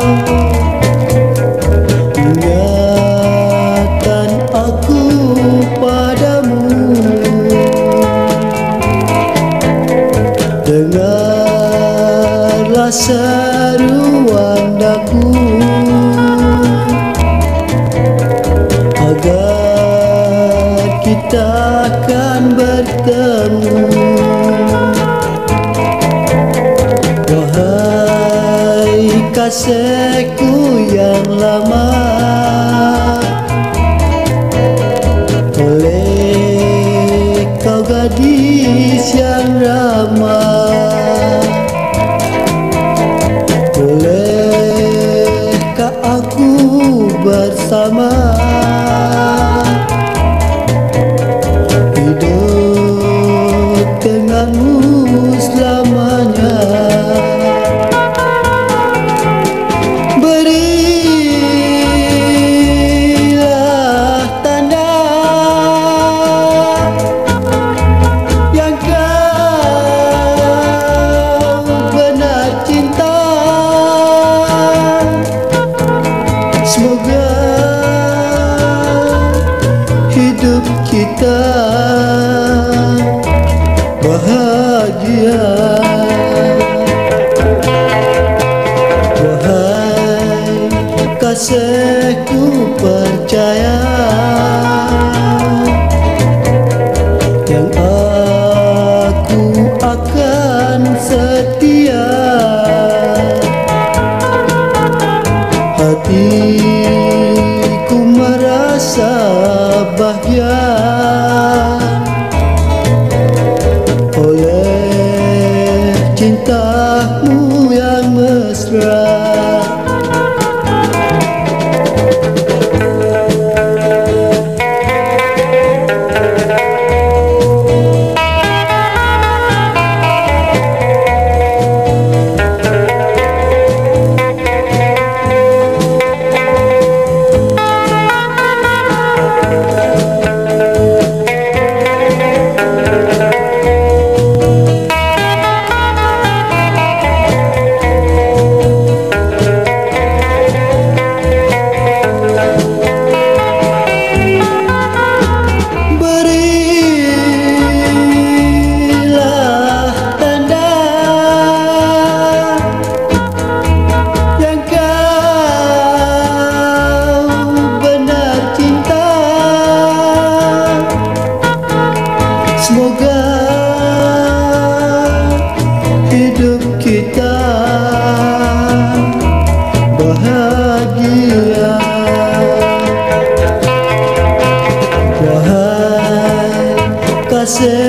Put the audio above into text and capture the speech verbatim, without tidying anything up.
Ingatan aku padamu, dengarlah seruan daku agar kita akan bertemu. Wahai kasihku yang lama, oleh kau gadis yang ramah, bolehkah aku bersama hidup denganmu selamanya? Berilah tanda yang kau benar cinta. Semoga hidup kita bahagia. Wahai kasihku percaya, yang aku akan setia. Hatiku merasa bahagia oleh cintamu yang mesra. Semoga hidup kita bahagia. Wahai kasih